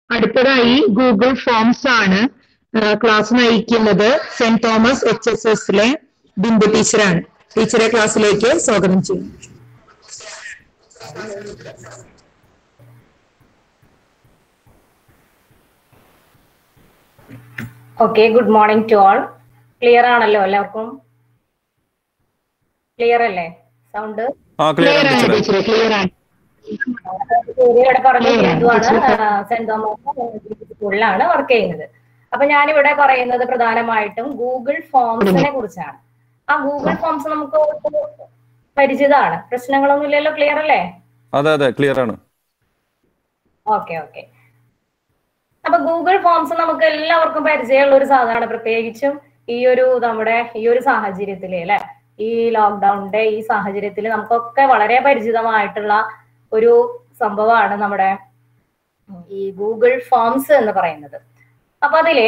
അടുത്തതായി Google forms ആണ് class നയിക്കുന്നത് സെന്റ് തോമസ് HSSലെ ബിന്ദു ടീച്ചറാണ്. ടീച്ചറെ ക്ലാസ്സിലേക്ക് സ്വാഗതം ചെയ്യുന്നു. Okay, good morning to all. Clear ആണല്ലോ എല്ലാവർക്കും? ക്ലിയർ അല്ലേ? സൗണ്ട് ഇവിടെ പറഞ്ഞു സെന്റ് തോമസ് സ്കൂളിലാണ് വർക്ക് ചെയ്യുന്നത്. അപ്പൊ ഞാനിവിടെ പറയുന്നത് പ്രധാനമായിട്ടും ഗൂഗിൾ ഫോംസിനെ കുറിച്ചാണ്. ആ ഗൂഗിൾ ഫോംസ് നമുക്ക് പരിചിതമാണ്, പ്രശ്നങ്ങളൊന്നും ഇല്ലല്ലോ? ക്ലിയർ അല്ലേ? അതെ ക്ലിയർ ആണ്. ഓക്കെ. അപ്പൊ ഗൂഗിൾ ഫോംസ് നമുക്ക് എല്ലാവർക്കും പരിചയമുള്ള ഒരു സാധനമാണ്, പ്രത്യേകിച്ചും ഈ ഒരു സാഹചര്യത്തില് അല്ലെ, ഈ ലോക്ക്ഡൌണിന്റെ ഈ സാഹചര്യത്തിൽ നമുക്കൊക്കെ വളരെ പരിചിതമായിട്ടുള്ള ഒരു സംഭവമാണ് നമ്മുടെ ഈ ഗൂഗിൾ ഫോംസ് എന്ന് പറയുന്നത്. അപ്പൊ അതില്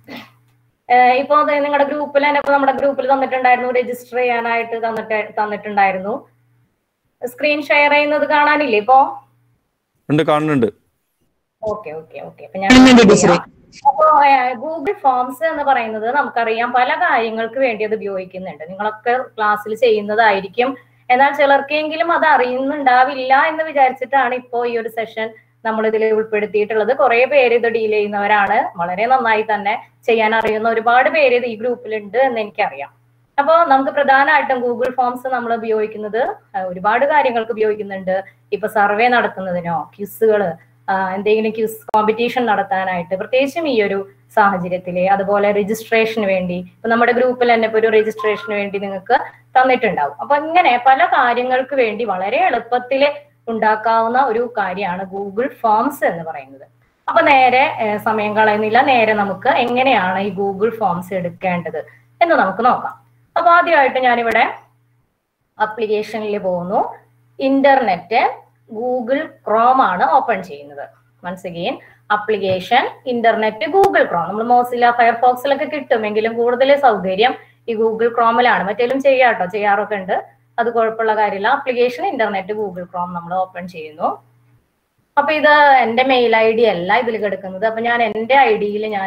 ഇപ്പൊ നിങ്ങളുടെ ഗ്രൂപ്പിൽ തന്നെ നമ്മുടെ ഗ്രൂപ്പിൽ തന്നിട്ടുണ്ടായിരുന്നു, രജിസ്റ്റർ ചെയ്യാനായിട്ട് തന്നിട്ടുണ്ടായിരുന്നു. സ്ക്രീൻ ഷെയർ ചെയ്യുന്നത് കാണാനില്ലേ ഇപ്പോ? കാണുന്നുണ്ട്. ഓക്കെ. അപ്പൊ ഞാൻ അപ്പോ ഗൂഗിൾ ഫോംസ് എന്ന് പറയുന്നത് നമുക്കറിയാം പല കാര്യങ്ങൾക്ക് വേണ്ടി അത് ഉപയോഗിക്കുന്നുണ്ട്. നിങ്ങളൊക്കെ ക്ലാസ്സിൽ ചെയ്യുന്നതായിരിക്കും. എന്നാൽ ചിലർക്കെങ്കിലും അത് അറിയുന്നുണ്ടാവില്ല എന്ന് വിചാരിച്ചിട്ടാണ് ഇപ്പോ ഈ ഒരു സെഷൻ നമ്മൾ ഇതിൽ ഉൾപ്പെടുത്തിയിട്ടുള്ളത്. കുറെ പേര് ഇത് ഡീൽ ചെയ്യുന്നവരാണ്, വളരെ നന്നായി തന്നെ ചെയ്യാൻ അറിയുന്ന ഒരുപാട് പേര് ഈ ഗ്രൂപ്പിലുണ്ട് എന്ന് എനിക്കറിയാം. അപ്പോൾ നമുക്ക് പ്രധാനമായിട്ടും ഗൂഗിൾ ഫോംസ് നമ്മൾ ഉപയോഗിക്കുന്നത് ഒരുപാട് കാര്യങ്ങൾക്ക് ഉപയോഗിക്കുന്നുണ്ട്. ഇപ്പൊ സർവേ നടത്തുന്നതിനോ, ക്വിസുകള്, എന്തെങ്കിലും ക്വിസ് കോമ്പറ്റീഷൻ നടത്താനായിട്ട്, പ്രത്യേകിച്ചും ഈ ഒരു സാഹചര്യത്തില്, അതുപോലെ രജിസ്ട്രേഷന് വേണ്ടി ഇപ്പൊ നമ്മുടെ ഗ്രൂപ്പിൽ തന്നെ ഇപ്പൊ ഒരു രജിസ്ട്രേഷന് വേണ്ടി നിങ്ങൾക്ക് തന്നിട്ടുണ്ടാവും. അപ്പൊ ഇങ്ങനെ പല കാര്യങ്ങൾക്ക് വേണ്ടി വളരെ എളുപ്പത്തിൽ ഉണ്ടാക്കാവുന്ന ഒരു കാര്യമാണ് ഗൂഗിൾ ഫോംസ് എന്ന് പറയുന്നത്. അപ്പൊ നേരെ സമയം കളയുന്നില്ല, നേരെ നമുക്ക് എങ്ങനെയാണ് ഈ ഗൂഗിൾ ഫോംസ് എടുക്കേണ്ടത് എന്ന് നമുക്ക് നോക്കാം. അപ്പൊ ആദ്യമായിട്ട് ഞാനിവിടെ ആപ്ലിക്കേഷനിൽ പോകുന്നു. ഇന്റർനെറ്റ് ഗൂഗിൾ ക്രോം ആണ് ഓപ്പൺ ചെയ്യുന്നത്. Once again application internet Google Chrome. നമ്മൾ മോസില്ല ഫയർഫോക്സിലൊക്കെ കിട്ടുമെങ്കിലും കൂടുതൽ സൗകര്യം ഈ ഗൂഗിൾ ക്രോമിലാണ്. മറ്റേലും ചെയ്യാറൊക്കെ ഉണ്ട്, അത് കുഴപ്പമുള്ള കാര്യമില്ല. ആപ്ലിക്കേഷൻ ഇന്റർനെറ്റ് ഗൂഗിൾ ക്രോം നമ്മൾ ഓപ്പൺ ചെയ്യുന്നു. അപ്പൊ ഇത് എന്റെ മെയിൽ ID അല്ല ഇതിൽ കിടക്കുന്നത്. അപ്പൊ ഞാൻ എന്റെ ID-യിൽ ഞാൻ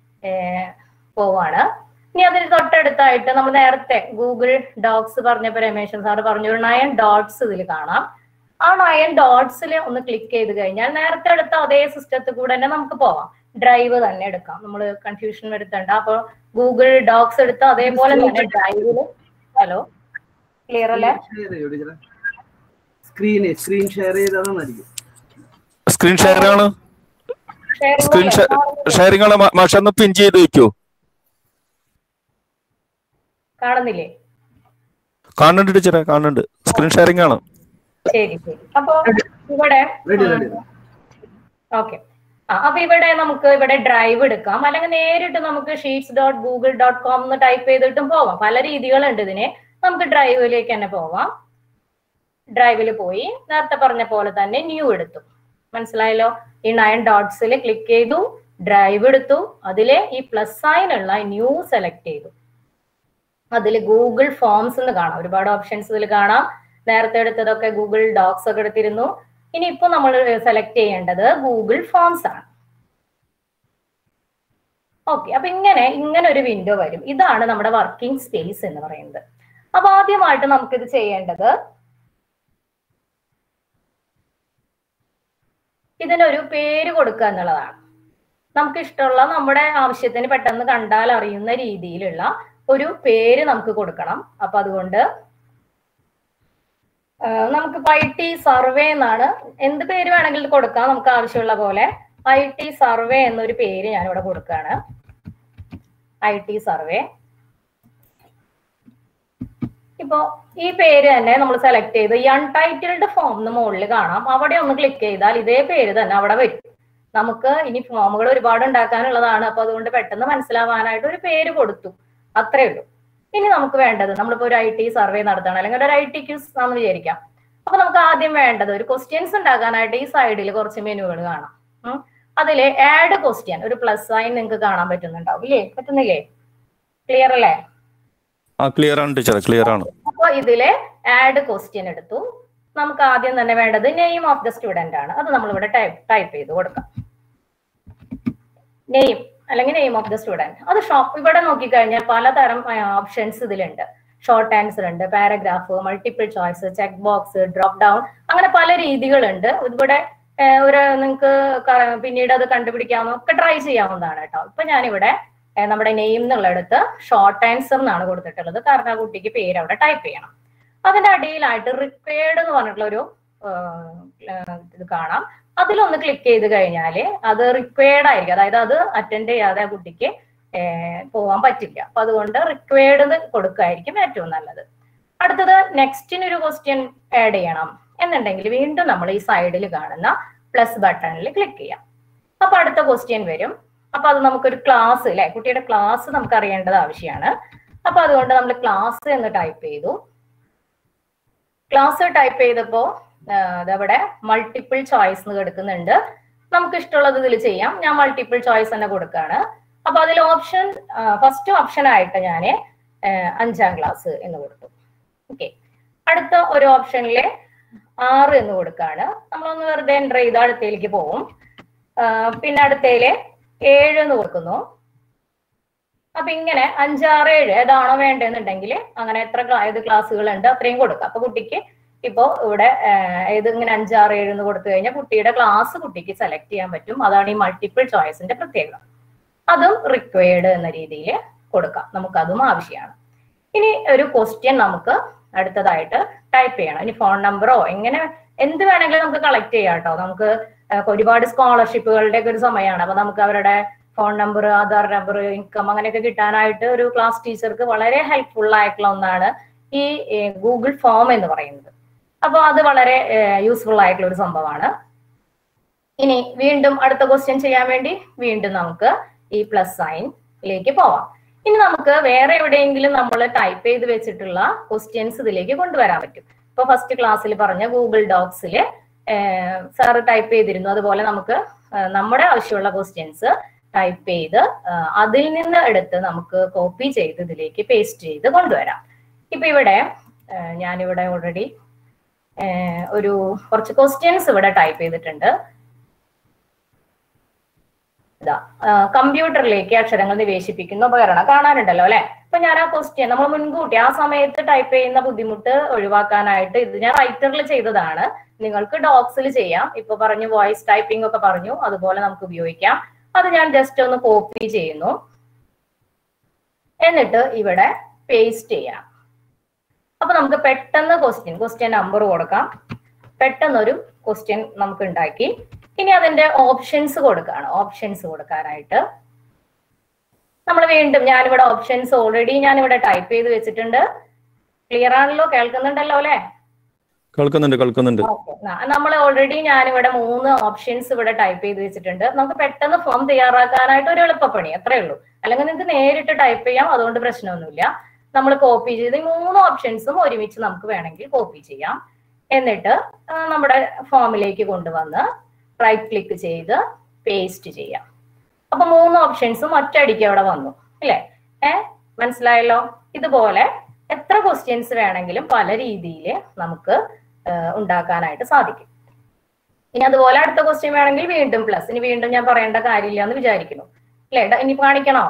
പോവാണ്. ഇനി അതിന് തൊട്ടടുത്തായിട്ട് നമ്മൾ നേരത്തെ ഗൂഗിൾ ഡോക്സ് പറഞ്ഞപ്പോ രമേശൻ സാറ് പറഞ്ഞു ഒരു 9 ഡോട്ട്സ് ഇതിൽ കാണാം. ആ 9 ഡോട്ട്സിൽ ഒന്ന് ക്ലിക്ക് ചെയ്ത് കഴിഞ്ഞാൽ നേരത്തെ എടുത്ത അതേ സിസ്റ്റത്തിൽ കൂടെ തന്നെ നമുക്ക് പോവാം. ഡ്രൈവ് തന്നെ എടുക്കാം, നമ്മൾ കൺഫ്യൂഷൻ വരുത്തണ്ട. അപ്പൊ ഗൂഗിൾ ഡോക്സ് എടുത്ത അതേപോലെ തന്നെ ഡ്രൈവില്. ഹലോ, ക്ലിയർ അല്ലേ? സ്ക്രീൻ ഷെയർ ചെയ്താൽ സ്ക്രീൻ ഷെയറിംഗ് ആണ്. മാഷൊന്ന് പിൻ ചെയ്ത് വെക്കൂ. കാണുന്നില്ലേ? കാണുന്നുണ്ട് ടീച്ചറെ, കാണുന്നുണ്ട്. സ്ക്രീൻ ഷെയറിംഗ് ആണ്. ശരി. അപ്പൊ ഇവിടെ ഓക്കെ. അപ്പൊ ഇവിടെ നമുക്ക് ഇവിടെ ഡ്രൈവ് എടുക്കാം, അല്ലെങ്കിൽ നേരിട്ട് നമുക്ക് sheets.google.com എന്ന് ടൈപ്പ് ചെയ്തിട്ടും പോവാം. പല രീതികളുണ്ട് ഇതിന്. നമുക്ക് ഡ്രൈവിലേക്ക് തന്നെ പോവാം. ഡ്രൈവിൽ പോയി നേരത്തെ പറഞ്ഞ പോലെ തന്നെ ന്യൂ എടുത്തു. മനസ്സിലായല്ലോ? ഈ 9 ഡോട്ട്സിൽ ക്ലിക്ക് ചെയ്തു, ഡ്രൈവ് എടുത്തു, അതിലെ ഈ പ്ലസ് സൈൻ ഉള്ള ന്യൂ സെലക്ട് ചെയ്തു. അതിൽ ഗൂഗിൾ ഫോംസ് എന്ന് കാണാം, ഒരുപാട് ഓപ്ഷൻസ് ഇതിൽ കാണാം. നേരത്തെ എടുത്തതൊക്കെ ഗൂഗിൾ ഡോക്സ് ഒക്കെ എടുത്തിരുന്നു. ഇനി ഇപ്പൊ നമ്മൾ സെലക്ട് ചെയ്യേണ്ടത് ഗൂഗിൾ ഫോംസ് ആണ്. ഓക്കെ. അപ്പൊ ഇങ്ങനെ ഒരു വിൻഡോ വരും. ഇതാണ് നമ്മുടെ വർക്കിംഗ് സ്പേസ് എന്ന് പറയുന്നത്. അപ്പൊ ആദ്യമായിട്ട് നമുക്കിത് ചെയ്യേണ്ടത് ഇതിനൊരു പേര് കൊടുക്കുക എന്നുള്ളതാണ്. നമുക്ക് ഇഷ്ടമുള്ള, നമ്മുടെ ആവശ്യത്തിന് പെട്ടെന്ന് കണ്ടാൽ അറിയുന്ന രീതിയിലുള്ള ഒരു പേര് നമുക്ക് കൊടുക്കണം. അപ്പൊ അതുകൊണ്ട് നമുക്ക് IT സർവേ എന്നാണ്, എന്ത് പേര് വേണമെങ്കിലും കൊടുക്കാം നമുക്ക് ആവശ്യമുള്ള പോലെ. IT സർവേ എന്നൊരു പേര് ഞാനിവിടെ കൊടുക്കുകയാണ്. IT survey. ഇപ്പോ ഈ പേര് തന്നെ നമ്മൾ സെലക്ട് ചെയ്ത് ഈ അൺടൈറ്റിൽഡ് ഫോം എന്ന് മുകളിൽ കാണാം, അവിടെ ഒന്ന് ക്ലിക്ക് ചെയ്താൽ ഇതേ പേര് തന്നെ അവിടെ വരും. നമുക്ക് ഇനി ഫോമുകൾ ഒരുപാട് ഉണ്ടാക്കാനുള്ളതാണ്, അപ്പൊ അതുകൊണ്ട് പെട്ടെന്ന് മനസ്സിലാവാനായിട്ട് ഒരു പേര് കൊടുത്തു, അത്രേ ഉള്ളൂ. ഇനി നമുക്ക് വേണ്ടത്, നമ്മളിപ്പോ ഒരു IT സർവേ നടത്തണം, അല്ലെങ്കിൽ ഒരു IT ക്വിസ് ആണെന്ന് വിചാരിക്കാം. അപ്പൊ നമുക്ക് ആദ്യം വേണ്ടത് ഒരു ക്വസ്റ്റ്യൻസ് ഉണ്ടാക്കാനായിട്ട് ഈ സൈഡിൽ കുറച്ച് മെനുകൾ കാണാം. അതില് ആഡ് ക്വസ്റ്റ്യൻ, ഒരു പ്ലസ് സൈൻ നിങ്ങൾക്ക് കാണാൻ പറ്റുന്നുണ്ടാവും ഇല്ലേ? പറ്റുന്നില്ലേ? ക്ലിയർ അല്ലേ? ക്ലിയർ ആണ് ടീച്ചർ, ക്ലിയർ ആണ്. അപ്പൊ ഇതില് ആഡ് ക്വസ്റ്റ്യൻ എടുത്തു. നമുക്ക് ആദ്യം തന്നെ വേണ്ടത് നെയിം ഓഫ് ദ സ്റ്റുഡന്റ് ആണ്. അത് നമ്മളിവിടെ ടൈപ്പ് ചെയ്ത് കൊടുക്കാം. നെയിം അല്ലെങ്കിൽ നെയിം ഓഫ് ദ സ്റ്റുഡന്റ്. അത് ഇവിടെ നോക്കിക്കഴിഞ്ഞാൽ പലതരം ഓപ്ഷൻസ് ഇതിലുണ്ട്. ഷോർട്ട് ആൻസർ ഉണ്ട്, paragraph, multiple choice, check box, drop down, അങ്ങനെ പല രീതികളുണ്ട്. ഇവിടെ നിങ്ങൾക്ക് പിന്നീട് അത് കണ്ടുപിടിക്കാവുന്ന ഒക്കെ ട്രൈ ചെയ്യാവുന്നതാണ് കേട്ടോ. ഇപ്പൊ ഞാനിവിടെ നമ്മുടെ നെയിം എന്നുള്ളിടത്ത് ഷോർട്ട് ആൻസർ എന്നാണ് കൊടുത്തിട്ടുള്ളത്. കാരണം ആ കുട്ടിക്ക് പേര് അവിടെ ടൈപ്പ് ചെയ്യണം. അതിന്റെ അടിയിലായിട്ട് റിക്വയർഡ് എന്ന് പറഞ്ഞിട്ടുള്ള ഒരു ഇത് കാണാം. അതിലൊന്ന് ക്ലിക്ക് ചെയ്ത് കഴിഞ്ഞാൽ അത് റിക്വയർഡ് ആയിരിക്കും. അതായത് അത് അറ്റൻഡ് ചെയ്യാതെ ആ കുട്ടിക്ക് പോകാൻ പറ്റില്ല. അപ്പൊ അതുകൊണ്ട് റിക്വയർഡ് കൊടുക്കുകയായിരിക്കും ഏറ്റവും നല്ലത്. അടുത്തത് നെക്സ്റ്റിനൊരു ക്വസ്റ്റ്യൻ ആഡ് ചെയ്യണം എന്നുണ്ടെങ്കിൽ വീണ്ടും നമ്മൾ ഈ സൈഡിൽ കാണുന്ന പ്ലസ് ബട്ടണിൽ ക്ലിക്ക് ചെയ്യാം. അപ്പൊ അടുത്ത ക്വസ്റ്റ്യൻ വരും. അപ്പൊ അത് നമുക്കൊരു ക്ലാസ് അല്ലെ, കുട്ടിയുടെ ക്ലാസ് നമുക്ക് അറിയേണ്ടത് ആവശ്യമാണ്. അപ്പൊ അതുകൊണ്ട് നമ്മൾ ക്ലാസ് എന്ന് ടൈപ്പ് ചെയ്തു. ക്ലാസ് ടൈപ്പ് ചെയ്തപ്പോ അതവിടെ മൾട്ടിപ്പിൾ ചോയ്സ് എന്ന് കിടക്കുന്നുണ്ട്. നമുക്ക് ഇഷ്ടമുള്ളത് ഇതിൽ ചെയ്യാം. ഞാൻ മൾട്ടിപ്പിൾ ചോയ്സ് തന്നെ കൊടുക്കുകയാണ്. അപ്പൊ അതിൽ ഓപ്ഷൻ ഫസ്റ്റ് ഓപ്ഷൻ ആയിട്ട് ഞാൻ 5ാം ക്ലാസ് എന്ന് കൊടുത്തു. ഓക്കെ, അടുത്ത ഒരു ഓപ്ഷനില് 6 എന്ന് കൊടുക്കുകയാണ്. നമ്മളൊന്ന് വെറുതെ എൻ്റർ ചെയ്ത് അടുത്തയിലേക്ക് പോവും. പിന്നെ അടുത്തയില് 7 എന്ന് കൊടുക്കുന്നു. അപ്പൊ ഇങ്ങനെ 5, 6, 7 ഏതാണോ വേണ്ടതെന്നുണ്ടെങ്കിൽ അങ്ങനെ ഏത് ക്ലാസ്സുകൾ ഉണ്ട് അത്രയും കൊടുക്കാം. അപ്പൊ കുട്ടിക്ക് ഇപ്പോ ഇവിടെ ഇത് ഇങ്ങനെ 5, 6, 7 എന്ന് കൊടുത്തു കഴിഞ്ഞാൽ കുട്ടിയുടെ ക്ലാസ് കുട്ടിക്ക് സെലക്ട് ചെയ്യാൻ പറ്റും. അതാണ് ഈ മൾട്ടിപ്പിൾ ചോയ്സിന്റെ പ്രത്യേകത. അതും റിക്വയർഡ് എന്ന രീതിയിൽ കൊടുക്കാം. നമുക്ക് അതും ആവശ്യമാണ്. ഇനി ഒരു ക്വസ്റ്റ്യൻ നമുക്ക് അടുത്തതായിട്ട് ടൈപ്പ് ചെയ്യണം. ഇനി ഫോൺ നമ്പറോ എങ്ങനെ എന്ത് വേണമെങ്കിലും നമുക്ക് കളക്ട് ചെയ്യാം കേട്ടോ. നമുക്ക് ഒരുപാട് സ്കോളർഷിപ്പുകളുടെ ഒക്കെ ഒരു സമയമാണ്. അപ്പൊ നമുക്ക് അവരുടെ phone number, Aadhaar number, income അങ്ങനെയൊക്കെ കിട്ടാനായിട്ട് ഒരു ക്ലാസ് ടീച്ചർക്ക് വളരെ ഹെൽപ്ഫുൾ ആയിട്ടുള്ള ഒന്നാണ് ഈ ഗൂഗിൾ ഫോം എന്ന് പറയുന്നത്. അപ്പൊ അത് വളരെ യൂസ്ഫുൾ ആയിട്ടുള്ള ഒരു സംഭവമാണ്. ഇനി വീണ്ടും അടുത്ത ക്വസ്റ്റ്യൻ ചെയ്യാൻ വേണ്ടി വീണ്ടും നമുക്ക് ഈ പ്ലസ് സൈനിലേക്ക് പോവാം. ഇനി നമുക്ക് വേറെ എവിടെയെങ്കിലും നമ്മൾ ടൈപ്പ് ചെയ്ത് വെച്ചിട്ടുള്ള ക്വസ്റ്റ്യൻസ് ഇതിലേക്ക് കൊണ്ടുവരാൻ പറ്റും. ഇപ്പൊ ഫസ്റ്റ് ക്ലാസ്സിൽ പറഞ്ഞ ഗൂഗിൾ ഡോക്സിൽ സാറ് ടൈപ്പ് ചെയ്തിരുന്നു. അതുപോലെ നമുക്ക് നമ്മുടെ ആവശ്യമുള്ള ക്വസ്റ്റ്യൻസ് ടൈപ്പ് ചെയ്ത് അതിൽ നിന്ന് എടുത്ത് നമുക്ക് കോപ്പി ചെയ്ത് ഇതിലേക്ക് പേസ്റ്റ് ചെയ്ത് കൊണ്ടുവരാം. ഇപ്പൊ ഇവിടെ ഞാനിവിടെ ഓൾറെഡി കുറച്ച് ക്വസ്റ്റ്യൻസ് ഇവിടെ ടൈപ്പ് ചെയ്തിട്ടുണ്ട്. കമ്പ്യൂട്ടറിലേക്ക് അക്ഷരങ്ങൾ നിവേശിപ്പിക്കുന്ന ഉപകരണം കാണാനുണ്ടല്ലോ അല്ലെ. അപ്പൊ ഞാൻ ആ ക്വസ്റ്റ്യൻ നമ്മൾ മുൻകൂട്ടി ആ സമയത്ത് ടൈപ്പ് ചെയ്യുന്ന ബുദ്ധിമുട്ട് ഒഴിവാക്കാനായിട്ട് ഇത് ഞാൻ റൈറ്ററിൽ ചെയ്തതാണ്. നിങ്ങൾക്ക് ഡോക്സിൽ ചെയ്യാം. ഇപ്പൊ പറഞ്ഞു വോയിസ് ടൈപ്പിംഗ് ഒക്കെ പറഞ്ഞു, അതുപോലെ നമുക്ക് ഉപയോഗിക്കാം. അത് ഞാൻ ജസ്റ്റ് ഒന്ന് കോപ്പി ചെയ്യുന്നു. എന്നിട്ട് ഇവിടെ പേസ്റ്റ് ചെയ്യാം. അപ്പൊ നമുക്ക് പെട്ടെന്ന് ക്വസ്റ്റ്യൻ നമ്പർ കൊടുക്കാം. പെട്ടെന്നൊരു ക്വസ്റ്റ്യൻ നമുക്ക് ഉണ്ടാക്കി. ഇനി അതിന്റെ ഓപ്ഷൻസ് കൊടുക്കുകയാണ്. ഓപ്ഷൻസ് കൊടുക്കാനായിട്ട് നമ്മൾ വീണ്ടും ഞാനിവിടെ ഓപ്ഷൻസ് ഓൾറെഡി ഞാനിവിടെ ടൈപ്പ് ചെയ്ത് വെച്ചിട്ടുണ്ട്. ക്ലിയർ ആണല്ലോ? കേൾക്കുന്നുണ്ടല്ലോ അല്ലെ? കേൾക്കുന്നുണ്ട്. നമ്മൾ ഓൾറെഡി ഞാനിവിടെ 3 ഓപ്ഷൻസ് ഇവിടെ ടൈപ്പ് ചെയ്ത് വെച്ചിട്ടുണ്ട്. നമുക്ക് പെട്ടെന്ന് ഫോം തയ്യാറാക്കാനായിട്ട് ഒരു എളുപ്പപ്പണി അത്രേ ഉള്ളൂ. അല്ലെങ്കിൽ നിങ്ങൾക്ക് നേരിട്ട് ടൈപ്പ് ചെയ്യാം, അതുകൊണ്ട് പ്രശ്നമൊന്നുമില്ല. നമ്മൾ കോപ്പി ചെയ്ത് 3 ഓപ്ഷൻസും ഒരുമിച്ച് നമുക്ക് വേണമെങ്കിൽ കോപ്പി ചെയ്യാം. എന്നിട്ട് നമ്മുടെ ഫോമിലേക്ക് കൊണ്ടുവന്ന് റൈറ്റ് ക്ലിക്ക് ചെയ്ത് പേസ്റ്റ് ചെയ്യാം. അപ്പൊ 3 ഓപ്ഷൻസും ഒറ്റയടിക്ക് അവിടെ വന്നു അല്ലേ? മനസ്സിലായല്ലോ? ഇതുപോലെ എത്ര ക്വസ്റ്റ്യൻസ് വേണമെങ്കിലും പല രീതിയിൽ നമുക്ക് ഉണ്ടാക്കാനായിട്ട് സാധിക്കും. ഇനി അതുപോലെ അടുത്ത ക്വസ്റ്റ്യൻ വേണമെങ്കിൽ വീണ്ടും പ്ലസ്. ഇനി വീണ്ടും ഞാൻ പറയേണ്ട കാര്യമില്ല എന്ന് വിചാരിക്കുന്നു അല്ലേ? ഇനി കാണിക്കണോ?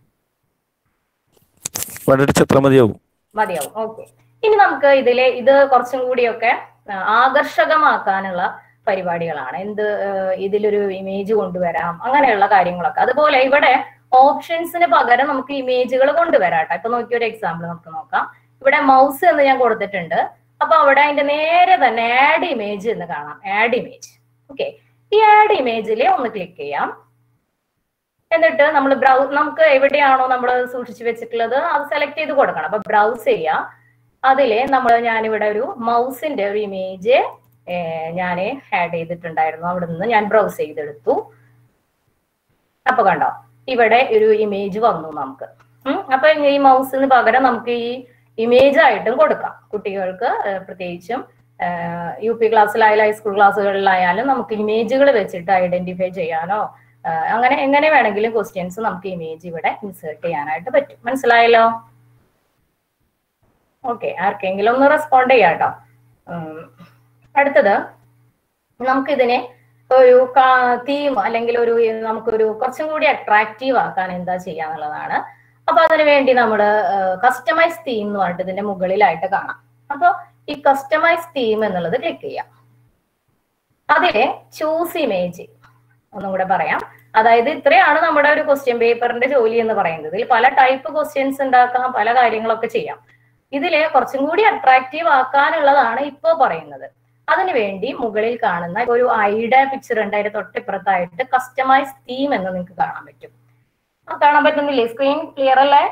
മതിയാവും. ഓക്കെ. ഇനി നമുക്ക് ഇത് കുറച്ചും കൂടിയൊക്കെ ആകർഷകമാക്കാനുള്ള പരിപാടികളാണ്. ഇതിലൊരു ഇമേജ് കൊണ്ടുവരാം, അങ്ങനെയുള്ള കാര്യങ്ങളൊക്കെ. അതുപോലെ ഇവിടെ ഓപ്ഷൻസിന് പകരം നമുക്ക് ഇമേജുകൾ കൊണ്ടുവരാട്ടോ. ഇപ്പൊ നോക്കിയ ഒരു എക്സാമ്പിൾ നമുക്ക് നോക്കാം. ഇവിടെ മൗസ് എന്ന് ഞാൻ കൊടുത്തിട്ടുണ്ട്. അപ്പൊ അവിടെ അതിന്റെ നേരെ തന്നെ ആഡ് ഇമേജ് എന്ന് കാണാം. Add image. ഓക്കെ, ഈ ആഡ് ഇമേജിൽ ഒന്ന് ക്ലിക്ക് ചെയ്യാം. എന്നിട്ട് നമ്മൾ നമുക്ക് എവിടെയാണോ നമ്മൾ സൂക്ഷിച്ചു വെച്ചിട്ടുള്ളത് അത് സെലക്ട് ചെയ്ത് കൊടുക്കണം. അപ്പൊ ബ്രൗസ് ചെയ്യാം. അതില് ഞാനിവിടെ ഒരു മൗസിന്റെ ഒരു ഇമേജ് ഞാൻ ആഡ് ചെയ്തിട്ടുണ്ടായിരുന്നു. അവിടെ നിന്ന് ഞാൻ ബ്രൗസ് ചെയ്തെടുത്തു. അപ്പൊ കണ്ടോ, ഇവിടെ ഒരു ഇമേജ് വന്നു നമുക്ക്. അപ്പൊ ഈ മൗസിന് പകരം നമുക്ക് ഈ ഇമേജ് ആയിട്ടും കൊടുക്കാം. കുട്ടികൾക്ക് പ്രത്യേകിച്ചും UP ക്ലാസ്സിലായാലും ഹൈസ്കൂൾ ക്ലാസ്സുകളിലായാലും നമുക്ക് ഇമേജുകൾ വെച്ചിട്ട് ഐഡന്റിഫൈ ചെയ്യാനോ അങ്ങനെ എങ്ങനെ വേണമെങ്കിലും ക്വസ്റ്റ്യൻസ് നമുക്ക് ഇമേജ് ഇവിടെ ഇൻസേർട്ട് ചെയ്യാനായിട്ട് പറ്റും. മനസ്സിലായല്ലോ? ഓക്കെ, ആർക്കെങ്കിലും ഒന്ന് റെസ്പോണ്ട് ചെയ്യാം കേട്ടോ. അടുത്തത് നമുക്കിതിനെ ഒരു തീം അല്ലെങ്കിൽ ഒരു നമുക്കൊരു കുറച്ചും കൂടി അട്രാക്റ്റീവ് ആക്കാൻ എന്താ ചെയ്യാന്നുള്ളതാണ്. അപ്പൊ അതിനു വേണ്ടി നമ്മൾ കസ്റ്റമൈസ് തീം എന്ന് പറഞ്ഞിട്ട് ഇതിന്റെ മുകളിലായിട്ട് കാണാം. അപ്പൊ ഈ കസ്റ്റമൈസ് തീം എന്നുള്ളത് ക്ലിക്ക് ചെയ്യാം. അതിലെ ചൂസ് ഇമേജ് ഒന്നും കൂടെ പറയാം. അതായത് ഇത്രയാണ് നമ്മുടെ ഒരു ക്വസ്റ്റ്യൻ പേപ്പറിന്റെ ജോലി എന്ന് പറയുന്നത്. ഇതിൽ പല ടൈപ്പ് ക്വസ്റ്റ്യൻസ് ഉണ്ടാക്കാം, പല കാര്യങ്ങളൊക്കെ ചെയ്യാം. ഇതിലെ കുറച്ചും കൂടി അട്രാക്റ്റീവ് ആക്കാനുള്ളതാണ് ഇപ്പോ പറയുന്നത്. അതിനുവേണ്ടി മുകളിൽ കാണുന്ന ഒരു ഐയുടെ പിക്ചർ ഉണ്ട്, അതിന്റെ തൊട്ടിപ്പുറത്തായിട്ട് കസ്റ്റമൈസ് തീം എന്ന് നിങ്ങൾക്ക് കാണാൻ പറ്റും. കാണാൻ പറ്റുന്നില്ലേ? സ്ക്രീൻ ക്ലിയർ അല്ലേ?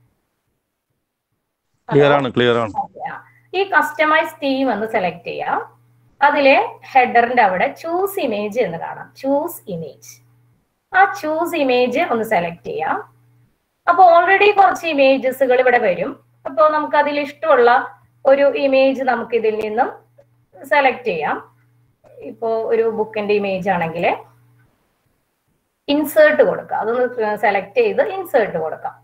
ക്ലിയർ ആണ്. ഈ കസ്റ്റമൈസ് തീം എന്ന് സെലക്ട് ചെയ്യാം. അതിലെ ഹെഡറിന്റെ അവിടെ ചൂസ് ഇമേജ് എന്ന് കാണാം. ചൂസ് ഇമേജ്, ആ ചൂസ് ഇമേജ് ഒന്ന് സെലക്ട് ചെയ്യാം. അപ്പൊ ഓൾറെഡി കുറച്ച് ഇമേജസുകൾ ഇവിടെ വരും. അപ്പോൾ നമുക്ക് അതിൽ ഇഷ്ടമുള്ള ഒരു ഇമേജ് നമുക്ക് ഇതിൽ നിന്നും സെലക്ട് ചെയ്യാം. ഇപ്പോ ഒരു ബുക്കിന്റെ ഇമേജ് ആണെങ്കിൽ ഇൻസേർട്ട് കൊടുക്കാം. അതൊന്ന് സെലക്ട് ചെയ്ത് ഇൻസേർട്ട് കൊടുക്കാം.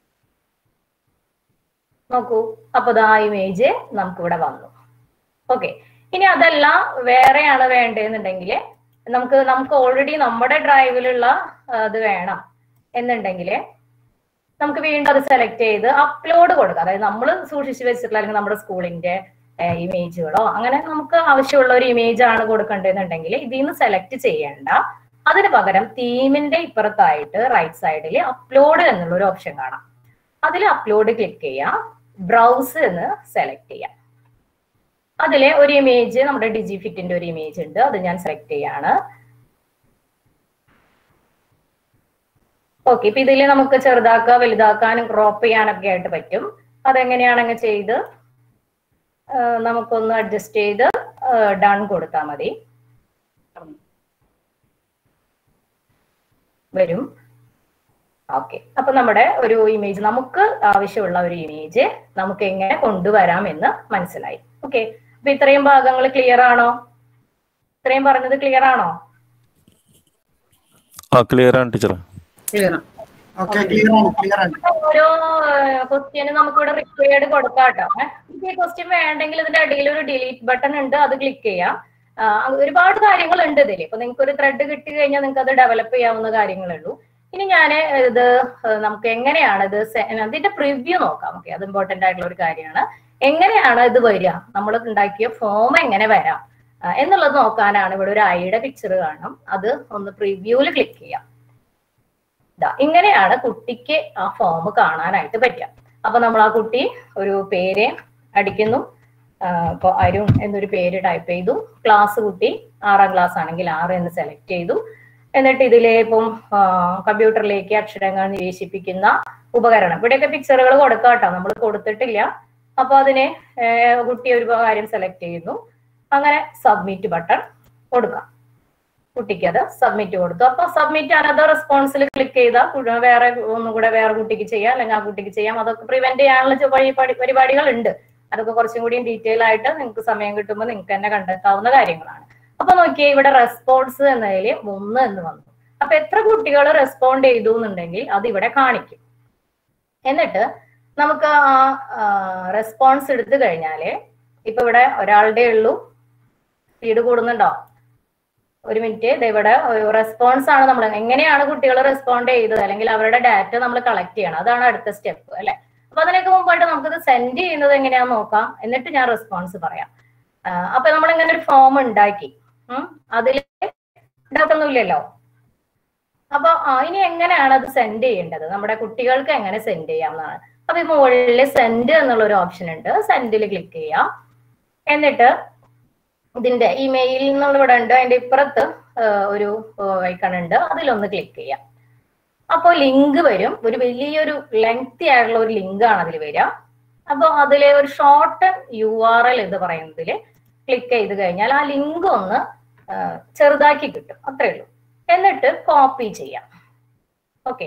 നോക്കൂ, അപ്പൊ ആ ഇമേജ് നമുക്ക് ഇവിടെ വന്നു. ഓക്കെ, ഇനി അതല്ല വേറെയാണ് വേണ്ടതെന്നുണ്ടെങ്കിൽ നമുക്ക് ഓൾറെഡി നമ്മുടെ ഡ്രൈവിലുള്ള അത് വേണം എന്നുണ്ടെങ്കിൽ നമുക്ക് വീണ്ടും അത് സെലക്ട് ചെയ്ത് അപ്ലോഡ് കൊടുക്കാം. അതായത് നമ്മൾ സൂക്ഷിച്ചു വെച്ചിട്ടുള്ള അല്ലെങ്കിൽ നമ്മുടെ സ്കൂളിന്റെ ഇമേജുകളോ അങ്ങനെ നമുക്ക് ആവശ്യമുള്ള ഒരു ഇമേജ് ആണ് കൊടുക്കേണ്ടതെന്നുണ്ടെങ്കിൽ ഇതിൽ നിന്ന് സെലക്ട് ചെയ്യേണ്ട. അതിന് പകരം തീമിന്റെ ഇപ്പുറത്തായിട്ട് റൈറ്റ് സൈഡിൽ അപ്ലോഡ് എന്നുള്ള ഒരു ഓപ്ഷൻ കാണാം. അതിൽ അപ്ലോഡ് ക്ലിക്ക് ചെയ്യാം. ബ്രൗസ് എന്ന് സെലക്ട് ചെയ്യാം. അതിലെ ഒരു ഇമേജ് നമ്മുടെ ഡിജിഫിറ്റിന്റെ ഒരു ഇമേജ് ഉണ്ട്, അത് ഞാൻ സെലക്ട് ചെയ്യാണ്. ഓക്കെ, ഇപ്പൊ ഇതിൽ നമുക്ക് ചെറുതാക്കുക, വലുതാക്കാനും ക്രോപ്പ് ചെയ്യാനൊക്കെ ആയിട്ട് പറ്റും. അതെങ്ങനെയാണെങ്കിൽ ചെയ്ത് നമുക്കൊന്ന് അഡ്ജസ്റ്റ് ചെയ്ത് ഡൺ കൊടുത്താൽ മതി. വരും. ഓക്കെ, അപ്പൊ നമ്മുടെ ഒരു ഇമേജ്, നമുക്ക് ആവശ്യമുള്ള ഒരു ഇമേജ് നമുക്ക് എങ്ങനെ കൊണ്ടുവരാം എന്ന് മനസ്സിലായി. ഓക്കെ, അപ്പൊ ഇത്രയും ഭാഗങ്ങൾ ക്ലിയർ ആണോ? ഇത്രയും പറഞ്ഞത് ക്ലിയർ ആണോ? ക്ലിയർ ആണ് ടീച്ചർ. ഓരോ ക്വസ്റ്റ്യന് നമുക്ക് ഇവിടെ റിക്വയർഡ് കൊടുക്കാം കേട്ടോ. ഈ ക്വസ്റ്റ്യൻ വേണ്ടെങ്കിൽ ഇതിന്റെ അടിയിൽ ഒരു ഡിലീറ്റ് ബട്ടൺ ഉണ്ട്, അത് ക്ലിക്ക് ചെയ്യാം. ഒരുപാട് കാര്യങ്ങൾ ഉണ്ട് ഇതിൽ. ഇപ്പൊ നിങ്ങൾക്ക് ഒരു ത്രെഡ് കിട്ടി കഴിഞ്ഞാൽ നിങ്ങൾക്ക് അത് ഡെവലപ്പ് ചെയ്യാവുന്ന കാര്യങ്ങളുള്ളൂ. ഇനി ഞാൻ ഇത് നമുക്ക് എങ്ങനെയാണ് ഇത് അതിന്റെ പ്രിവ്യൂ നോക്കാം. ഓക്കെ, അത് ഇമ്പോർട്ടന്റ് ആയിട്ടുള്ള ഒരു കാര്യമാണ്. എങ്ങനെയാണ് ഇത് വരിക, നമ്മൾ ഉണ്ടാക്കിയ ഫോം എങ്ങനെ വരാം എന്നുള്ളത് നോക്കാനാണ്. ഇവിടെ ഒരു ഐയുടെ പിക്ചർ കാണും, അത് ഒന്ന് പ്രിവ്യൂവിൽ ക്ലിക്ക് ചെയ്യാം. ഇങ്ങനെയാണ് കുട്ടിക്ക് ആ ഫോം കാണാനായിട്ട് പറ്റുക. അപ്പൊ നമ്മൾ ആ കുട്ടി ഒരു പേര് അടിക്കുന്നു. ഇപ്പൊ അരുൺ എന്നൊരു പേര് ടൈപ്പ് ചെയ്തു. ക്ലാസ് കുട്ടി 6ാം ക്ലാസ് ആണെങ്കിൽ 6 എന്ന് സെലക്ട് ചെയ്തു. എന്നിട്ട് ഇതിലെ ഇപ്പം കമ്പ്യൂട്ടറിലേക്ക് അക്ഷരങ്ങൾ നിവേശിപ്പിക്കുന്ന ഉപകരണം, ഇവിടെയൊക്കെ പിക്ചറുകൾ കൊടുക്കാം കേട്ടോ, നമ്മൾ കൊടുത്തിട്ടില്ല. അപ്പൊ അതിനെ കുട്ടി ഒരു കാര്യം സെലക്ട് ചെയ്യുന്നു. അങ്ങനെ സബ്മിറ്റ് ബട്ടൺ കൊടുക്കാം. കുട്ടിക്ക് അത് സബ്മിറ്റ് കൊടുത്തു. അപ്പൊ സബ്മിറ്റ് അനദർ റെസ്പോൺസിൽ ക്ലിക്ക് ചെയ്താൽ വേറെ ഒന്നുകൂടെ വേറെ കുട്ടിക്ക് ചെയ്യാം, അല്ലെങ്കിൽ ആ കുട്ടിക്ക് ചെയ്യാം. അതൊക്കെ പ്രിവെന്റ് ചെയ്യാനുള്ള പരിപാടികൾ ഉണ്ട്. അതൊക്കെ കുറച്ചും കൂടി ഡീറ്റെയിൽ ആയിട്ട് നിങ്ങൾക്ക് സമയം കിട്ടുമ്പോൾ നിങ്ങൾക്ക് തന്നെ കണ്ടെത്താവുന്ന കാര്യങ്ങളാണ്. അപ്പൊ നോക്കിയേ, ഇവിടെ റെസ്പോൺസ് എന്നതിൽ 1 എന്ന് വന്നു. അപ്പൊ എത്ര കുട്ടികൾ റെസ്പോണ്ട് ചെയ്തു എന്നുണ്ടെങ്കിൽ അത് ഇവിടെ കാണിക്കും. എന്നിട്ട് നമുക്ക് ആ റെസ്പോൺസ് എടുത്തു കഴിഞ്ഞാല് ഇപ്പൊ ഇവിടെ ഒരാളുടെ ഉള്ളൂ. സ്പീഡ് കൂടുന്നുണ്ടോ? ഒരു മിനിറ്റ്. ഇവിടെ റെസ്പോൺസ് ആണ്. നമ്മൾ എങ്ങനെയാണ് കുട്ടികൾ റെസ്പോണ്ട് ചെയ്തത് അല്ലെങ്കിൽ അവരുടെ ഡാറ്റ നമ്മൾ കളക്ട് ചെയ്യണം. അതാണ് അടുത്ത സ്റ്റെപ്പ് അല്ലെ. അപ്പൊ അതിനൊക്കെ മുമ്പായിട്ട് നമുക്കിത് സെൻഡ് ചെയ്യുന്നത് എങ്ങനെയാന്ന് നോക്കാം. എന്നിട്ട് ഞാൻ റെസ്പോൺസ് പറയാം. അപ്പൊ നമ്മൾ ഇങ്ങനെ ഒരു ഫോം ഉണ്ടാക്കി, അതില് ഡൗട്ടൊന്നുമില്ലല്ലോ. അപ്പൊ ഇനി എങ്ങനെയാണ് അത് സെൻഡ് ചെയ്യേണ്ടത്, നമ്മുടെ കുട്ടികൾക്ക് എങ്ങനെ സെൻഡ് ചെയ്യാമെന്നാണ്. അപ്പൊ ഈ മുകളിൽ സെൻഡ് എന്നുള്ള ഒരു ഓപ്ഷൻ ഉണ്ട്, സെൻഡിൽ ക്ലിക്ക് ചെയ്യാം. എന്നിട്ട് ഇതിന്റെ ഇമെയിൽ എന്നുള്ള ഇവിടെ ഉണ്ട്, അതിന്റെ ഇപ്പുറത്ത് ഒരു ഐക്കൺ ഉണ്ട്, അതിലൊന്ന് ക്ലിക്ക് ചെയ്യാം. അപ്പോൾ ലിങ്ക് വരും. ഒരു വലിയൊരു ലെങ്തി ആയിട്ടുള്ള ഒരു ലിങ്ക് ആണ് അതിൽ വരിക. അപ്പൊ അതിലെ ഒരു ഷോർട്ട് URL എന്ന് പറയുന്നതിൽ ക്ലിക്ക് ചെയ്ത് കഴിഞ്ഞാൽ ആ ലിങ്ക് ഒന്ന് ചെറുതാക്കി കിട്ടും, അത്രേ ഉള്ളൂ. എന്നിട്ട് കോപ്പി ചെയ്യാം. ഓക്കെ,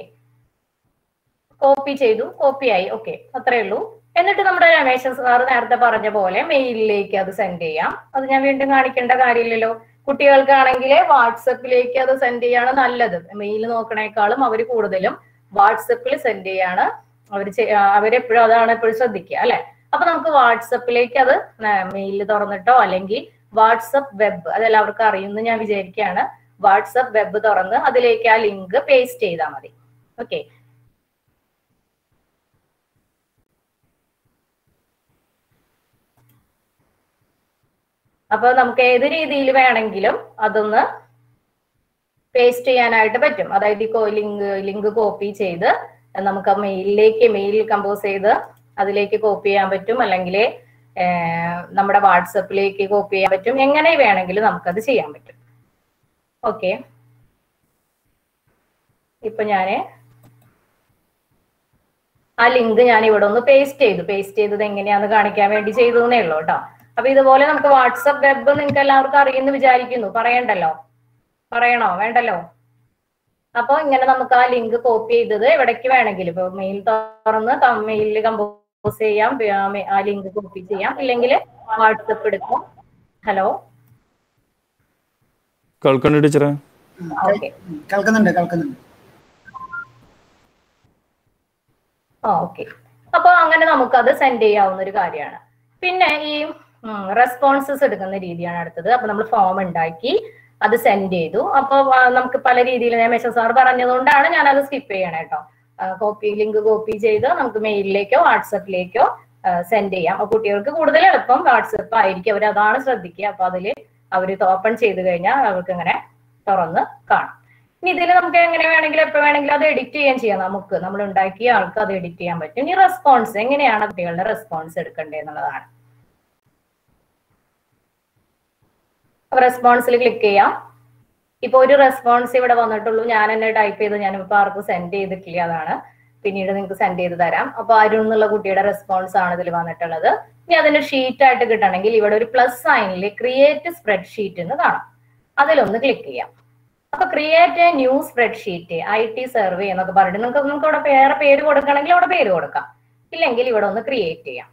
കോപ്പി ചെയ്തു, കോപ്പി ആയി. ഓക്കെ, അത്രേ ഉള്ളൂ. എന്നിട്ട് നമ്മുടെ രമേശ് സാർ നേരത്തെ പറഞ്ഞ പോലെ മെയിലിലേക്ക് അത് സെൻഡ് ചെയ്യാം. അത് ഞാൻ വീണ്ടും കാണിക്കേണ്ട കാര്യമില്ലല്ലോ. കുട്ടികൾക്കാണെങ്കിൽ വാട്സപ്പിലേക്ക് അത് സെൻഡ് ചെയ്യാണ് നല്ലത്. മെയിൽ നോക്കണേക്കാളും അവർ കൂടുതലും വാട്സപ്പിൽ സെൻഡ് ചെയ്യാണ് അവരെപ്പോഴും അതാണ് എപ്പോഴും ശ്രദ്ധിക്കുക അല്ലെ. അപ്പൊ നമുക്ക് വാട്സപ്പിലേക്ക് അത് മെയിൽ തുറന്നിട്ടോ അല്ലെങ്കിൽ വാട്സപ്പ് വെബ്, അതെല്ലാവർക്കും അറിയുമെന്ന് ഞാൻ വിചാരിക്കുകയാണ്. വാട്സപ്പ് വെബ് തുറന്ന് അതിലേക്ക് ആ ലിങ്ക് പേസ്റ്റ് ചെയ്താൽ മതി. ഓക്കെ, അപ്പൊ നമുക്ക് ഏത് രീതിയിൽ വേണമെങ്കിലും അതൊന്ന് പേസ്റ്റ് ചെയ്യാനായിട്ട് പറ്റും. അതായത് ലിങ്ക് കോപ്പി ചെയ്ത് നമുക്ക് മെയിൽ കമ്പോസ് ചെയ്ത് അതിലേക്ക് കോപ്പി ചെയ്യാൻ പറ്റും, അല്ലെങ്കിൽ നമ്മുടെ വാട്സപ്പിലേക്ക് കോപ്പി ചെയ്യാൻ പറ്റും. എങ്ങനെ വേണമെങ്കിലും നമുക്കത് ചെയ്യാൻ പറ്റും. ഓക്കെ, ഇപ്പൊ ഞാന് ആ ലിങ്ക് ഞാൻ ഇവിടെ ഒന്ന് പേസ്റ്റ് ചെയ്തത് എങ്ങനെയാന്ന് കാണിക്കാൻ വേണ്ടി ചെയ്തേ ഉള്ളൂ കേട്ടോ. അപ്പൊ ഇതുപോലെ നമുക്ക് വാട്സപ്പ് വെബ് നിങ്ങൾക്ക് എല്ലാവർക്കും അറിയുമെന്ന് വിചാരിക്കുന്നു. പറയണോ? വേണ്ടല്ലോ. അപ്പൊ ഇങ്ങനെ നമുക്ക് ആ ലിങ്ക് കോപ്പി ചെയ്തത് എവിടേക്ക് വേണമെങ്കിലും, ഇപ്പൊ മെയിൽ തുറന്ന് മെയിലിൽ കമ്പോസ് ചെയ്യാം, ആ ലിങ്ക് കോപ്പി ചെയ്യാം, ഇല്ലെങ്കിൽ വാട്സപ്പ് എടുക്കാം. ഹലോ, കേൾക്കുന്നുണ്ട് ടീച്ചറെ? കേൾക്കുന്നുണ്ട്. ഓക്കെ, അപ്പൊ അങ്ങനെ നമുക്കത് സെൻഡ് ചെയ്യാവുന്ന ഒരു കാര്യമാണ്. പിന്നെ ഈ റെസ്പോൺസസ് എടുക്കുന്ന രീതിയാണ് അടുത്തത്. അപ്പൊ നമ്മൾ ഫോം ഉണ്ടാക്കി അത് സെൻഡ് ചെയ്തു. അപ്പൊ നമുക്ക് പല രീതിയിൽ മെഷർ സാർ പറഞ്ഞതുകൊണ്ടാണ് ഞാൻ അത് സ്കിപ്പ് ചെയ്യണേ കേട്ടോ. ലിങ്ക് കോപ്പി ചെയ്ത് നമുക്ക് മെയിലിലേക്കോ വാട്സപ്പിലേക്കോ സെൻഡ് ചെയ്യാം. അപ്പൊ കുട്ടികൾക്ക് കൂടുതൽ എളുപ്പം വാട്സപ്പ് ആയിരിക്കും, അവർ അതാണ് ശ്രദ്ധിക്കുക. അപ്പൊ അതില് അവർ ഓപ്പൺ ചെയ്ത് കഴിഞ്ഞാൽ അവർക്ക് ഇങ്ങനെ തുറന്ന് കാണാം. ഇനി ഇതിൽ നമുക്ക് എങ്ങനെ വേണമെങ്കിലും എപ്പോ വേണമെങ്കിലും അത് എഡിറ്റ് ചെയ്യാം. നമ്മൾ ഉണ്ടാക്കിയ ആൾക്ക് അത് എഡിറ്റ് ചെയ്യാൻ പറ്റും. ഈ റെസ്പോൺസ് എങ്ങനെയാണ് കുട്ടികളുടെ റെസ്പോൺസ് എടുക്കേണ്ടത് എന്നുള്ളതാണ്. റെസ്പോൺസിൽ ക്ലിക്ക് ചെയ്യാം. ഇപ്പൊ ഒരു റെസ്പോൺസ് ഇവിടെ വന്നിട്ടുള്ളൂ, ഞാൻ എന്നെ ടൈപ്പ് ചെയ്ത് ഞാനിപ്പോ ആർക്കും സെൻഡ് ചെയ്തിട്ടില്ല, അതാണ് പിന്നീട് നിങ്ങൾക്ക് സെൻഡ് ചെയ്ത് തരാം. അപ്പൊ അരുൺ എന്നുള്ള കുട്ടിയുടെ റെസ്പോൺസ് ആണ് ഇതിൽ വന്നിട്ടുള്ളത്. ഇനി അതിന് ഷീറ്റ് ആയിട്ട് കിട്ടണമെങ്കിൽ ഇവിടെ ഒരു പ്ലസ് സൈനിൽ ക്രിയേറ്റ് സ്പ്രെഡ്ഷീറ്റ് എന്ന് കാണാം, അതിലൊന്ന് ക്ലിക്ക് ചെയ്യാം. അപ്പൊ create a new spreadsheet IT survey എന്നൊക്കെ പറഞ്ഞിട്ട് നിങ്ങൾക്ക് ഇവിടെ വേറെ പേര് കൊടുക്കണമെങ്കിൽ അവിടെ പേര് കൊടുക്കാം, ഇല്ലെങ്കിൽ ഇവിടെ ഒന്ന് ക്രിയേറ്റ് ചെയ്യാം.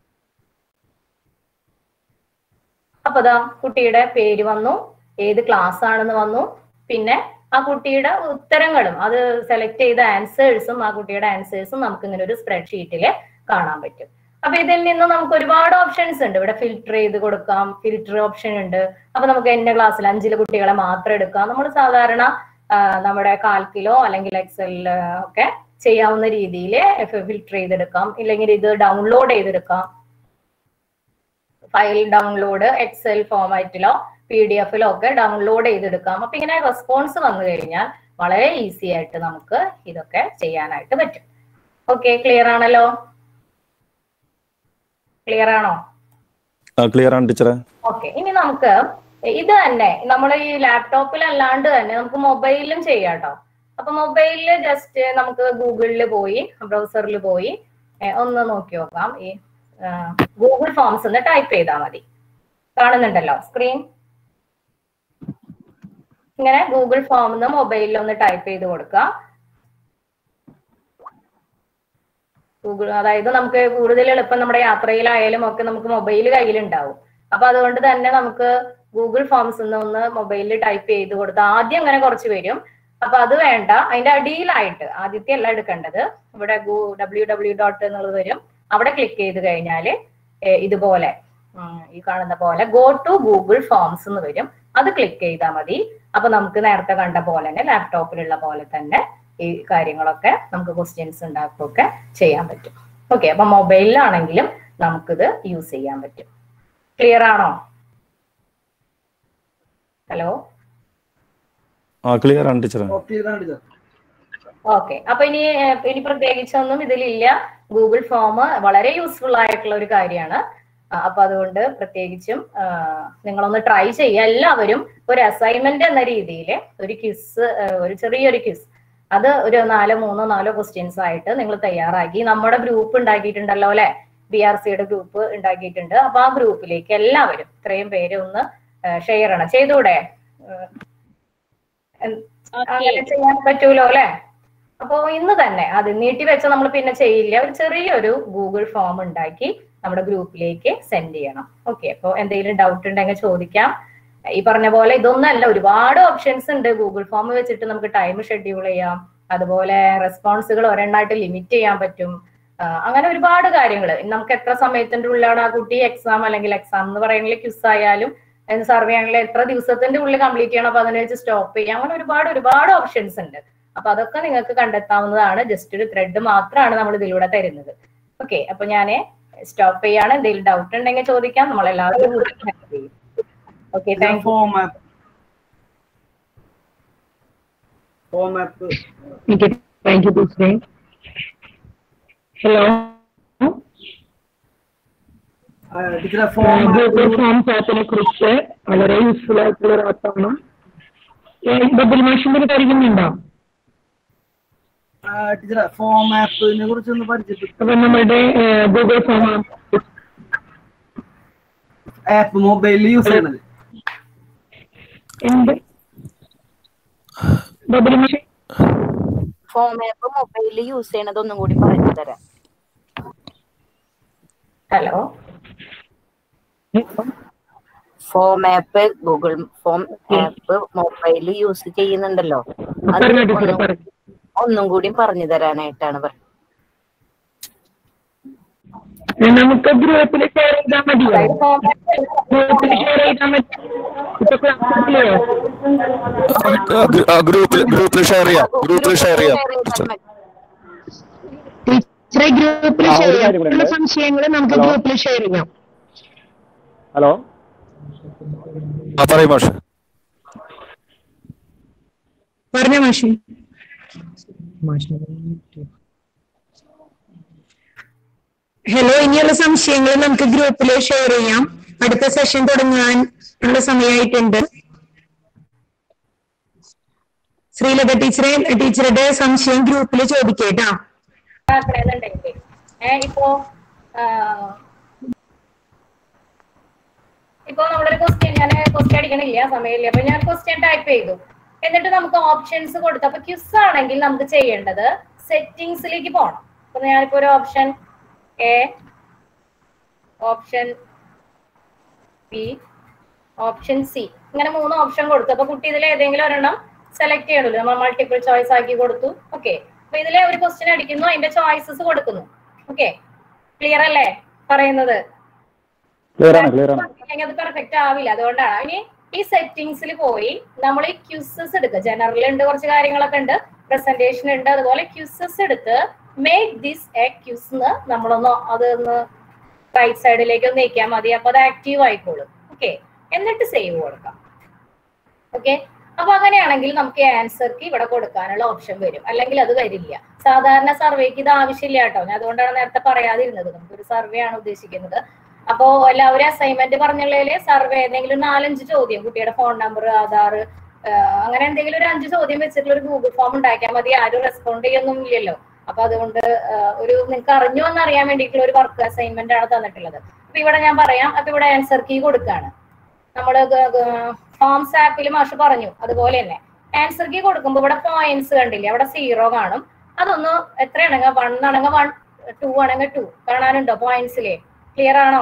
അപ്പൊ ദാ കുട്ടിയുടെ പേര് വന്നു, ഏത് ക്ലാസ് ആണെന്ന് വന്നു, പിന്നെ ആ കുട്ടിയുടെ ഉത്തരങ്ങളും അത് സെലക്ട് ചെയ്ത ആൻസേഴ്സും ആ കുട്ടിയുടെ ആൻസേഴ്സും നമുക്ക് ഇങ്ങനെ ഒരു സ്പ്രെഡ്ഷീറ്റില് കാണാൻ പറ്റും. അപ്പൊ ഇതിൽ നിന്ന് നമുക്ക് ഒരുപാട് ഓപ്ഷൻസ് ഉണ്ട്. ഇവിടെ ഫിൽറ്റർ ചെയ്ത് കൊടുക്കാം, ഫിൽറ്റർ ഓപ്ഷൻ ഉണ്ട്. അപ്പൊ നമുക്ക് എന്റെ ക്ലാസ്സിൽ 5 കുട്ടികളെ മാത്രം എടുക്കാം. നമ്മൾ സാധാരണ നമ്മുടെ കാൽക്കിലോ അല്ലെങ്കിൽ എക്സലിലോ ഒക്കെ ചെയ്യാവുന്ന രീതിയിൽ ഫിൽറ്റർ ചെയ്തെടുക്കാം, ഇല്ലെങ്കിൽ ഇത് ഡൗൺലോഡ് ചെയ്തെടുക്കാം. ഫയൽ ഡൗൺലോഡ് എക്സൽ ഫോമാറ്റിലോ PDF-ലോ ഒക്കെ ഡൗൺലോഡ് ചെയ്തെടുക്കാം. അപ്പൊ ഇങ്ങനെ റെസ്പോൺസ് വന്നു കഴിഞ്ഞാൽ വളരെ ഈസി ആയിട്ട് നമുക്ക് ഇതൊക്കെ ചെയ്യാനായിട്ട് പറ്റും. ഓക്കെ, ക്ലിയർ ആണല്ലോ? ക്ലിയർ ആണോ? ക്ലിയർ ആണ് ടീച്ചറെ. ഓക്കെ, ഇനി നമുക്ക് ഇത് തന്നെ നമ്മൾ ഈ ലാപ്ടോപ്പിൽ അല്ലാണ്ട് തന്നെ നമുക്ക് മൊബൈലിലും ചെയ്യാം കേട്ടോ. അപ്പൊ മൊബൈലില് ജസ്റ്റ് നമുക്ക് ഗൂഗിളിൽ പോയി ബ്രൗസറിൽ പോയി ഒന്ന് നോക്കി നോക്കാം. ഈ ഗൂഗിൾ ഫോംസ് എന്ന് ടൈപ്പ് ചെയ്താൽ മതി. കാണുന്നുണ്ടല്ലോ സ്ക്രീൻ? ഇങ്ങനെ ഗൂഗിൾ ഫോം എന്ന് മൊബൈലിൽ ഒന്ന് ടൈപ്പ് ചെയ്ത് കൊടുക്കുക. അതായത് നമുക്ക് കൂടുതൽ എളുപ്പം നമ്മുടെ യാത്രയിലായാലും ഒക്കെ നമുക്ക് മൊബൈൽ കയ്യിലുണ്ടാവും. അപ്പൊ അതുകൊണ്ട് തന്നെ നമുക്ക് ഗൂഗിൾ ഫോംസ് ഒന്ന് മൊബൈലിൽ ടൈപ്പ് ചെയ്ത് കൊടുത്ത് ആദ്യം അങ്ങനെ കുറച്ച് വരും. അപ്പൊ അത് വേണ്ട, അതിന്റെ അടിയിലായിട്ട് ആദ്യത്തെ അല്ല എടുക്കേണ്ടത്, ഇവിടെ www. എന്നുള്ളത് വരും. അവിടെ ക്ലിക്ക് ചെയ്ത് കഴിഞ്ഞാല് ഇതുപോലെ ഈ കാണുന്ന പോലെ ഗോ ടു ഗൂഗിൾ ഫോംസ് എന്ന് വരും. അത് ക്ലിക്ക് ചെയ്താൽ മതി. അപ്പൊ നമുക്ക് നേരത്തെ കണ്ട പോലെ തന്നെ ലാപ്ടോപ്പിലുള്ള പോലെ തന്നെ ഈ കാര്യങ്ങളൊക്കെ നമുക്ക് ക്വസ്റ്റ്യൻസ് ഉണ്ടാക്കുകയൊക്കെ ചെയ്യാൻ പറ്റും. ഓക്കെ, അപ്പൊ മൊബൈലിലാണെങ്കിലും നമുക്കിത് യൂസ് ചെയ്യാൻ പറ്റും. ക്ലിയർ ആണോ? ഹലോ, ക്ലിയർ ആണ് ടീച്ചറെ. ഓക്കെ, അപ്പൊ ഇനി പ്രത്യേകിച്ചൊന്നും ഇതിലില്ല. ഗൂഗിൾ ഫോം വളരെ യൂസ്ഫുൾ ആയിട്ടുള്ള ഒരു കാര്യമാണ്. അപ്പൊ അതുകൊണ്ട് പ്രത്യേകിച്ചും നിങ്ങളൊന്ന് ട്രൈ ചെയ്യുക. എല്ലാവരും ഒരു അസൈൻമെന്റ് എന്ന രീതിയിൽ ഒരു ക്വിസ്, ഒരു ചെറിയൊരു ക്വിസ്, അത് ഒരു 4 ക്വസ്റ്റ്യൻസ് ആയിട്ട് നിങ്ങൾ തയ്യാറാക്കി നമ്മുടെ ഗ്രൂപ്പ് ഉണ്ടാക്കിയിട്ടുണ്ടല്ലോ അല്ലെ, BRCയുടെ ഗ്രൂപ്പ് ഉണ്ടാക്കിയിട്ടുണ്ട്. അപ്പൊ ആ ഗ്രൂപ്പിലേക്ക് എല്ലാവരും ഇത്രയും പേര് ഒന്ന് ഷെയർ ചെയ്യണം. ചെയ്തൂടെ? അങ്ങനെ ചെയ്യാൻ പറ്റൂലോ അല്ലെ? അപ്പോ ഇന്ന് തന്നെ അത് നീട്ടി വെച്ച നമ്മൾ പിന്നെ ചെയ്യില്ല. ഒരു ചെറിയൊരു ഗൂഗിൾ ഫോം ഉണ്ടാക്കി നമ്മുടെ ഗ്രൂപ്പിലേക്ക് സെൻഡ് ചെയ്യണം. ഓക്കെ, അപ്പൊ എന്തെങ്കിലും ഡൗട്ട് ഉണ്ടെങ്കിൽ ചോദിക്കാം. ഈ പറഞ്ഞ പോലെ ഇതൊന്നല്ല, ഒരുപാട് ഓപ്ഷൻസ് ഉണ്ട്. ഗൂഗിൾ ഫോം വെച്ചിട്ട് നമുക്ക് ടൈം ഷെഡ്യൂൾ ചെയ്യാം, അതുപോലെ റെസ്പോൺസുകൾ ഒരെണ്ണമായിട്ട് ലിമിറ്റ് ചെയ്യാൻ പറ്റും. അങ്ങനെ ഒരുപാട് കാര്യങ്ങൾ. നമുക്ക് എത്ര സമയത്തിന്റെ ഉള്ളിലാണ് ആ കുട്ടി എക്സാം അല്ലെങ്കിൽ എക്സാം എന്ന് പറയുന്നത് ക്വിസ് ആയാലും സർവേ ആണെങ്കിൽ എത്ര ദിവസത്തിന്റെ ഉള്ളിൽ കംപ്ലീറ്റ് ചെയ്യണം, അപ്പൊ അതിനെ വെച്ച് സ്റ്റോപ്പ് ചെയ്യാം. അങ്ങനെ ഒരുപാട് ഓപ്ഷൻസ് ഉണ്ട്. അപ്പൊ അതൊക്കെ നിങ്ങൾക്ക് കണ്ടെത്താവുന്നതാണ്. ജസ്റ്റ് ഒരു ത്രെഡ് മാത്രമാണ് നമ്മൾ ഇതിലൂടെ തരുന്നത്. ഓക്കെ, അപ്പൊ ഞാൻ സ്റ്റോപ്പ് ചെയ്യാണ്. എന്തെങ്കിലും ഡൗട്ട് ഉണ്ടെങ്കിൽ ചോദിക്കാം. നമ്മളെല്ലാവരും ഹെൽപ്പ് ചെയ്യും. Okay, thank you. Hello, Google forms ആപ്പിനെ കുറിച്ച് വളരെ യൂസ്ഫുൾ ആയിട്ടുള്ള ഒരു ആപ്പാണ്. ബബിൾ മാഷിന്റെ പരിചയമുണ്ടോ? ഫോം ആപ്പിനെ കുറിച്ചൊന്ന് പരിചയപ്പെട്ടു. അപ്പൊ നമ്മുടെ ഗൂഗിൾ ഫോം ആപ്പ് മൊബൈലിൽ യൂസ് ചെയ്യണത് എന്ത്? ബബിൾ മാഷ് ഫോം ആപ്പ് മൊബൈലിൽ യൂസ് ചെയ്യണത് ഒന്നും കൂടി പറഞ്ഞു തരാം. Hello, form app Google form app മൊബൈലിൽ യൂസ് ചെയ്യുന്നുണ്ടല്ലോ, അത് ഒന്നും കൂടി പറഞ്ഞു തരാനായിട്ടാണ് പറഞ്ഞത്. നമുക്ക് ഗ്രൂപ്പിൽ ഷെയർ ചെയ്താൽ മതിയോ? ഗ്രൂപ്പിൽ ഷെയർ ചെയ്താൽ മതി. ഗ്രൂപ്പിൽ ഷെയർ ചെയ്യാം. ടീച്ചറെ ഗ്രൂപ്പിൽ ഷെയർ ചെയ്യാം. സംശയങ്ങൾ നമുക്ക് ഗ്രൂപ്പിൽ ഷെയർ ചെയ്യാം. ഹലോ, പറയൂ മാഷ്. പറഞ്ഞ മാഷി. ഹലോ, ഇനിയുള്ള സംശയങ്ങൾ നമുക്ക് ഗ്രൂപ്പിൽ ഷെയർ ചെയ്യാം. അടുത്ത സെഷൻ തുടങ്ങാൻ ഉള്ള സമയമായിട്ടുണ്ട്. ശ്രീലത ടീച്ചറുടെ സംശയം ഗ്രൂപ്പിൽ ചോദിക്കേട്ടാ. ഇപ്പൊ നമ്മളൊരു ക്വസ്റ്റ്യൻ, ഞാൻ ക്വസ്റ്റ്യൻ അടിക്കണില്ല, സമയമില്ല. അപ്പൊ ഞാൻ ക്വസ്റ്റ്യൻ ടൈപ്പ് ചെയ്തു. എന്നിട്ട് നമുക്ക് ഓപ്ഷൻസ് കൊടുത്തു. അപ്പൊ ക്വിസ് ആണെങ്കിൽ നമുക്ക് ചെയ്യേണ്ടത് സെറ്റിംഗ്സിലേക്ക് പോകണം. അപ്പൊ ഞാനിപ്പോ ഒരു option A, option B, option C, ഇങ്ങനെ 3 ഓപ്ഷൻ കൊടുത്തു. അപ്പൊ കുട്ടി ഇതിൽ ഏതെങ്കിലും ഒരെണ്ണം സെലക്ട് ചെയ്യണല്ലോ. നമ്മൾ മൾട്ടിപ്പിൾ ചോയ്സ് ആക്കി കൊടുത്തു. ഓക്കെ, അപ്പൊ ഇതിലെ ഒരു ക്വസ്റ്റ്യൻ അടിക്കുന്നു, അതിന്റെ ചോയ്സസ് കൊടുക്കുന്നു. ഓക്കെ, ക്ലിയർ അല്ലേ പറയുന്നത്? അത് പെർഫെക്റ്റ് ആവില്ല, അതുകൊണ്ടാണ്. ഇനി ഈ സെറ്റിംഗ്സിൽ പോയി നമ്മൾ ഈ ക്യൂസസ് എടുക്കുക. ജനറൽ ഉണ്ട്, കുറച്ച് കാര്യങ്ങളൊക്കെ ഉണ്ട്, പ്രസന്റേഷൻ ഉണ്ട്, അതുപോലെ ക്യൂസസ് എടുത്ത് മേക്ക് ദിസ് എ ക്യൂസ് എന്ന് നമ്മളൊന്ന് അതൊന്ന് റൈറ്റ് സൈഡിലേക്ക് ഒന്ന് നീക്കിയാൽ മതി. അപ്പൊ അത് ആക്റ്റീവ് ആയിക്കോളും. ഓക്കെ, എന്നിട്ട് സേവ് കൊടുക്കാം. ഓക്കെ, അപ്പൊ അങ്ങനെയാണെങ്കിൽ നമുക്ക് ആൻസർ കീ ഇവിടെ കൊടുക്കാനുള്ള ഓപ്ഷൻ വരും, അല്ലെങ്കിൽ അത് വരില്ല. സാധാരണ സർവേക്ക് ഇത് ആവശ്യമില്ല കേട്ടോ. ഞാൻ അതുകൊണ്ടാണ് നേരത്തെ പറയാതിരുന്നത്. നമുക്കൊരു സർവേ ആണ് ഉദ്ദേശിക്കുന്നത്. അപ്പോ എല്ലാവരും അസൈൻമെന്റ് പറഞ്ഞുള്ളതില് സർവേ എന്തെങ്കിലും 4-5 ചോദ്യം, കുട്ടിയുടെ ഫോൺ നമ്പർ, ആധാർ, അങ്ങനെ എന്തെങ്കിലും ഒരു 5 ചോദ്യം വെച്ചിട്ടുള്ള ഒരു ഗൂഗിൾ ഫോം ഉണ്ടാക്കിയാൽ മതി. ആരും റെസ്പോണ്ട് ചെയ്യൊന്നും ഇല്ലല്ലോ. അപ്പൊ അതുകൊണ്ട് ഒരു നിങ്ങൾക്ക് അറിഞ്ഞു എന്ന് അറിയാൻ വേണ്ടിയിട്ടുള്ള ഒരു വർക്ക് അസൈൻമെന്റ് ആണ് തന്നിട്ടുള്ളത്. അപ്പൊ ഇവിടെ ഞാൻ പറയാം. അപ്പൊ ഇവിടെ ആൻസർ കീ കൊടുക്കുകയാണ്. നമ്മള് ഫോംസ് ആപ്പിൽ മാഷ് പറഞ്ഞു അതുപോലെ തന്നെ ആൻസർ കീ കൊടുക്കുമ്പോൾ ഇവിടെ പോയിന്റ്സ് കണ്ടില്ലേ, അവിടെ 0 കാണും. അതൊന്ന് എത്രയാണെങ്കിൽ 1 ആണെങ്കിൽ 1, 2 ആണെങ്കിൽ 2 കാണാനുണ്ടോ പോയിന്റ്സിലെ? ക്ലിയർ ആണോ?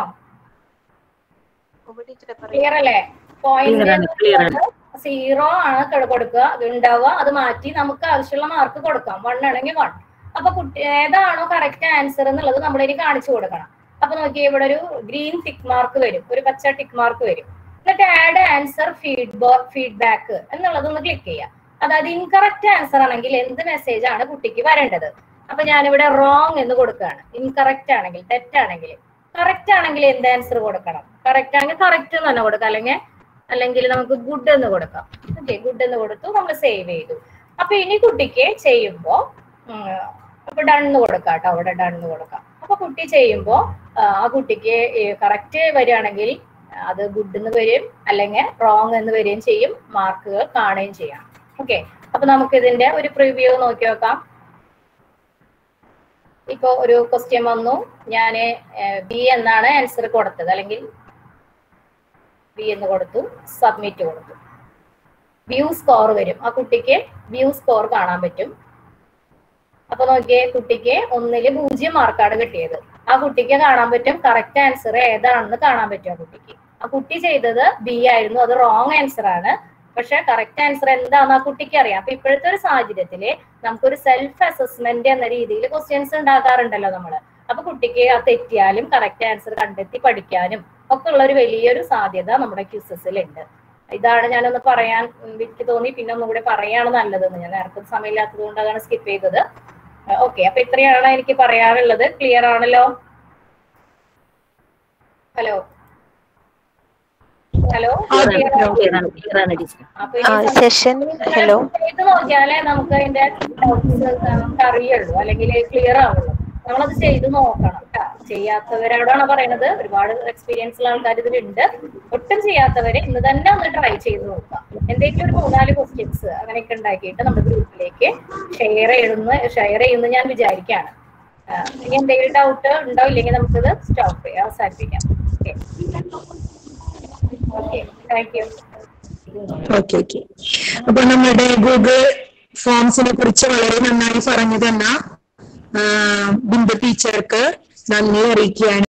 ക്ലിയർ അല്ലേ? പോയിന്റ് 0 ആണ് കൊടുക്കുക ഉണ്ടാവുക. അത് മാറ്റി നമുക്ക് ആവശ്യമുള്ള മാർക്ക് കൊടുക്കാം. 1 ആണെങ്കിൽ 1. അപ്പൊ കുട്ടി ഏതാണോ കറക്റ്റ് ആൻസർ എന്നുള്ളത് നമ്മൾ ഇനി കാണിച്ചു കൊടുക്കണം. അപ്പൊ നോക്കി ഇവിടെ ഒരു ഗ്രീൻ ടിക്ക് മാർക്ക് വരും, ഒരു പച്ച ടിക്ക് മാർക്ക് വരും. എന്നിട്ട് ആഡ് ആൻസർ ഫീഡ്ബാക്ക് എന്നുള്ളതൊന്ന് ക്ലിക്ക് ചെയ്യാം. അതായത് ഇൻകറക്റ്റ് ആൻസർ ആണെങ്കിൽ എന്ത് മെസ്സേജ് ആണ് കുട്ടിക്ക് വരേണ്ടത്. അപ്പൊ ഞാനിവിടെ റോങ് എന്ന് കൊടുക്കുകയാണ്. ഇൻകറക്റ്റ് ആണെങ്കിൽ, തെറ്റാണെങ്കിൽ. കറക്റ്റ് ആണെങ്കിൽ എന്ത് ആൻസർ കൊടുക്കണം? കറക്റ്റ് ആണെങ്കിൽ കറക്റ്റ് എന്ന് തന്നെ കൊടുക്കാം, അല്ലെങ്കിൽ നമുക്ക് ഗുഡ് എന്ന് കൊടുക്കാം. ഓക്കെ, ഗുഡ് എന്ന് കൊടുത്തു, നമ്മൾ സേവ് ചെയ്തു. അപ്പൊ ഇനി കുട്ടിക്ക് ചെയ്യുമ്പോ അപ്പൊ ഡണ്ണ് കൊടുക്കാം കേട്ടോ. അവിടെ ഡണ്ണ് കൊടുക്കാം. അപ്പൊ കുട്ടി ചെയ്യുമ്പോ ആ കുട്ടിക്ക് കറക്റ്റ് വരികയാണെങ്കിൽ അത് ഗുഡ് എന്ന് വരും, അല്ലെങ്കിൽ റോങ് എന്ന് വരികയും ചെയ്യും, മാർക്കുകൾ കാണുകയും ചെയ്യാം. ഓക്കെ, അപ്പൊ നമുക്ക് ഇതിന്റെ ഒരു പ്രിവ്യൂ നോക്കി നോക്കാം. ഇപ്പൊ ഒരു ക്വസ്റ്റ്യൻ വന്നു, ഞാന് ബി എന്നാണ് ആൻസർ കൊടുത്തത്, അല്ലെങ്കിൽ ബി എന്ന് കൊടുത്തു, സബ്മിറ്റ് കൊടുത്തു. വ്യൂ സ്കോർ വരും. ആ കുട്ടിക്ക് വ്യൂ സ്കോർ കാണാൻ പറ്റും. അപ്പൊ നോക്കിയേ, കുട്ടിക്ക് 1-ൽ 0 മാർക്കാണ് കിട്ടിയത്. ആ കുട്ടിക്ക് കാണാൻ പറ്റും കറക്റ്റ് ആൻസർ ഏതാണെന്ന് കാണാൻ പറ്റും. ആ കുട്ടിക്ക് ആ കുട്ടി ചെയ്തത് ബി ആയിരുന്നു, അത് റോങ് ആൻസർ ആണ്. പക്ഷെ കറക്റ്റ് ആൻസർ എന്താന്ന് ആ കുട്ടിക്ക് അറിയാം. അപ്പൊ ഇപ്പോഴത്തെ ഒരു സാഹചര്യത്തില് നമുക്കൊരു സെൽഫ് അസസ്മെന്റ് എന്ന രീതിയിൽ ക്വസ്റ്റ്യൻസ് ഉണ്ടാക്കാറുണ്ടല്ലോ നമ്മള്. അപ്പൊ കുട്ടിക്ക് ആ തെറ്റിയാലും കറക്റ്റ് ആൻസർ കണ്ടെത്തി പഠിക്കാനും ഒക്കെ ഉള്ള ഒരു വലിയൊരു സാധ്യത നമ്മുടെ ക്യൂസസിൽ ഉണ്ട്. ഇതാണ് ഞാനൊന്ന് പറയാൻ എനിക്ക് തോന്നി, പിന്നെ ഒന്നുകൂടെ പറയാണ് നല്ലതെന്ന്. ഞാൻ നേരത്തെ സമയമില്ലാത്തത് കൊണ്ട് അതാണ് സ്കിപ്പ് ചെയ്തത്. ഓക്കെ, അപ്പൊ ഇത്രയാണ് എനിക്ക് പറയാനുള്ളത്. ക്ലിയർ ആണല്ലോ? ഹലോ ഹലോ ചെയ്ത് നോക്കിയാലേ നമുക്ക് അതിന്റെ അറിയുള്ളൂ, അല്ലെങ്കിൽ ക്ലിയർ ആവുള്ളൂ. നമ്മളത് ചെയ്ത് നോക്കണം. ചെയ്യാത്തവരോടാണ് പറയണത്. ഒരുപാട് എക്സ്പീരിയൻസ് ഉള്ള ആൾക്കാർ ഇതിലുണ്ട്. ഒട്ടും ചെയ്യാത്തവരെ ഇന്ന് തന്നെ ഒന്ന് ട്രൈ ചെയ്ത് നോക്കാം. എന്തെങ്കിലും ഒരു 3-4 ക്വസ്റ്റ്യൻസ് അങ്ങനെയൊക്കെ ഉണ്ടാക്കിയിട്ട് നമ്മുടെ ഗ്രൂപ്പിലേക്ക് ഷെയർ ചെയ്യുന്നു ഞാൻ വിചാരിക്കുകയാണ്. ഇനി എന്തെങ്കിലും ഡൗട്ട് ഉണ്ടോ? ഇല്ലെങ്കിൽ നമുക്കിത് അവസാനിപ്പിക്കാം. Okay, thank you. ഓക്കെ. അപ്പൊ നമ്മുടെ ഗൂഗിൾ ഫോംസിനെ കുറിച്ച് വളരെ നന്നായി പറഞ്ഞു തന്ന ബിന്ദു ടീച്ചർക്ക് നന്ദി അറിയിക്കുകയാണ്.